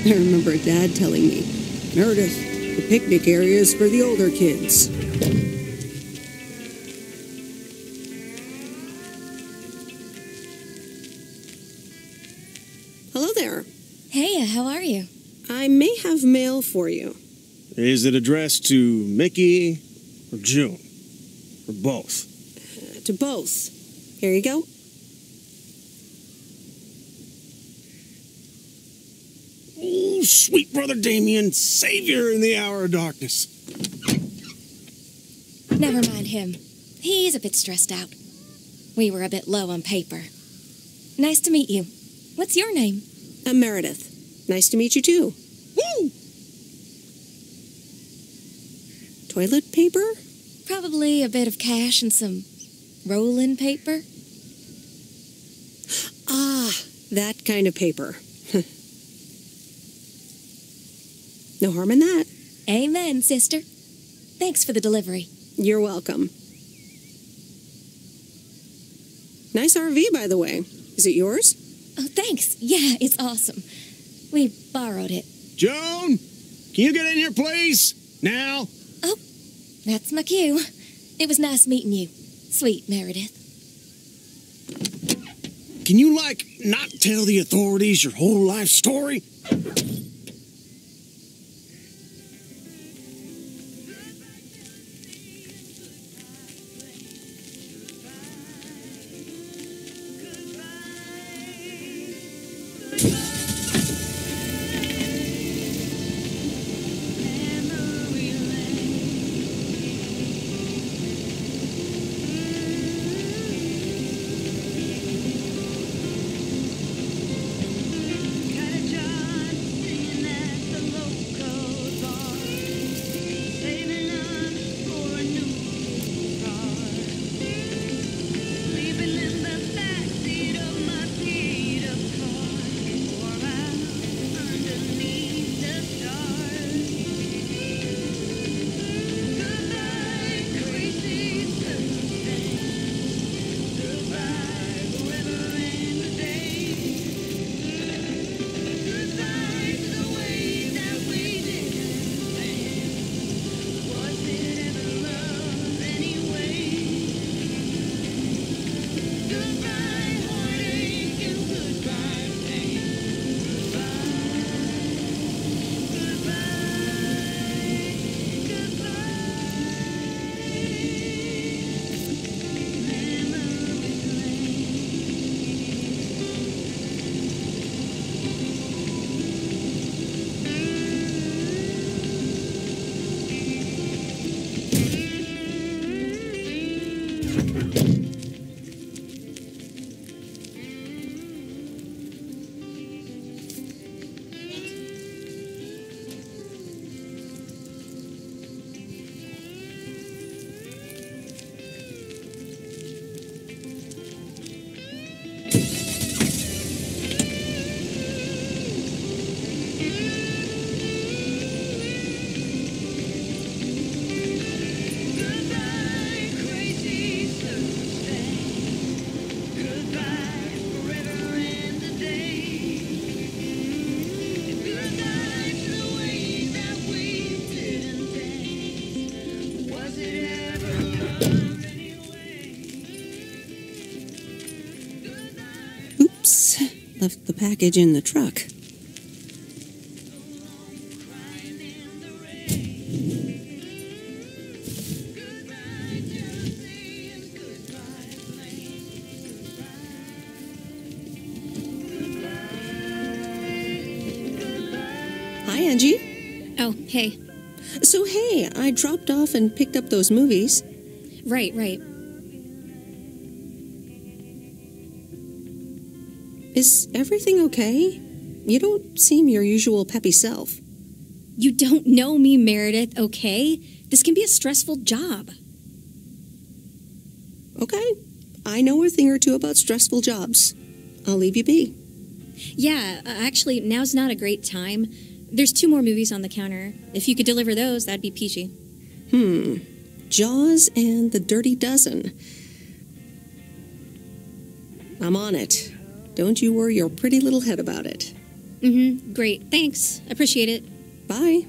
I remember Dad telling me, Meredith, the picnic area is for the older kids. Hello there. Hey, how are you? I may have mail for you. Is it addressed to Mickey or June? Or both? To both. Here you go. Oh, sweet brother Damien, savior in the hour of darkness. Never mind him. He's a bit stressed out. We were a bit low on paper. Nice to meet you. What's your name? I'm Meredith. Nice to meet you, too. Woo! Toilet paper? Probably a bit of cash and some roll-in paper. Ah, that kind of paper. No harm in that. Amen, sister. Thanks for the delivery. You're welcome. Nice RV, by the way. Is it yours? Oh, thanks. Yeah, it's awesome. We borrowed it. Joan, can you get in here, please? Now? Oh, that's my cue. It was nice meeting you. Sweet Meredith. Can you, not tell the authorities your whole life story? Oops. Left the package in the truck. Hi, Angie. Oh, hey. So, hey, I dropped off and picked up those movies. Right. Is everything okay? You don't seem your usual peppy self. You don't know me, Meredith, okay? This can be a stressful job. Okay. I know a thing or two about stressful jobs. I'll leave you be. Yeah, actually, now's not a great time. There's 2 more movies on the counter. If you could deliver those, that'd be peachy. Jaws and The Dirty Dozen. I'm on it. Don't you worry your pretty little head about it. Mm-hmm. Great. Thanks. Appreciate it. Bye.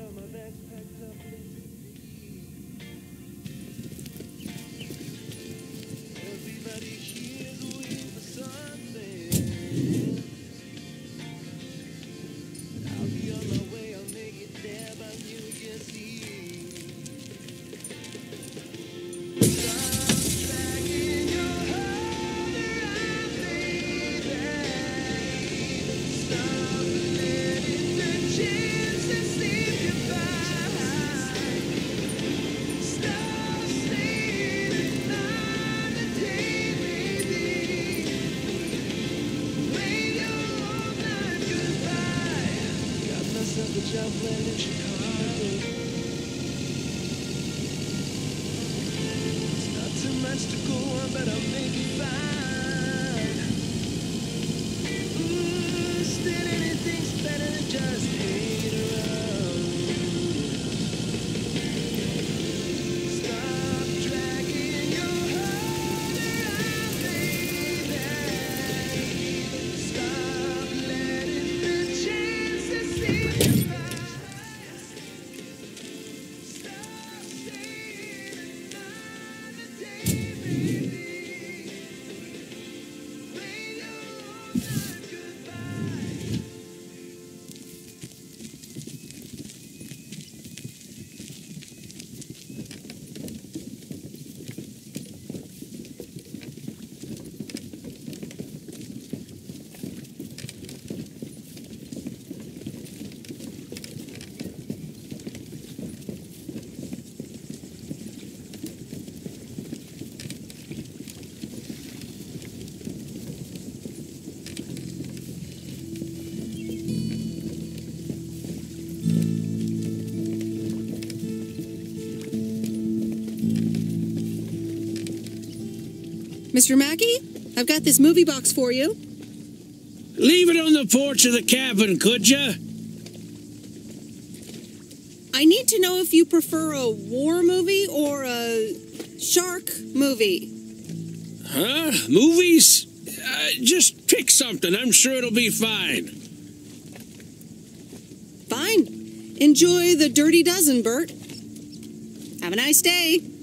Mr. Mackey, I've got this movie box for you. Leave it on the porch of the cabin, could ya? I need to know if you prefer a war movie or a shark movie. Huh? Movies? Just pick something. I'm sure it'll be fine. Fine. Enjoy the Dirty Dozen, Bert. Have a nice day.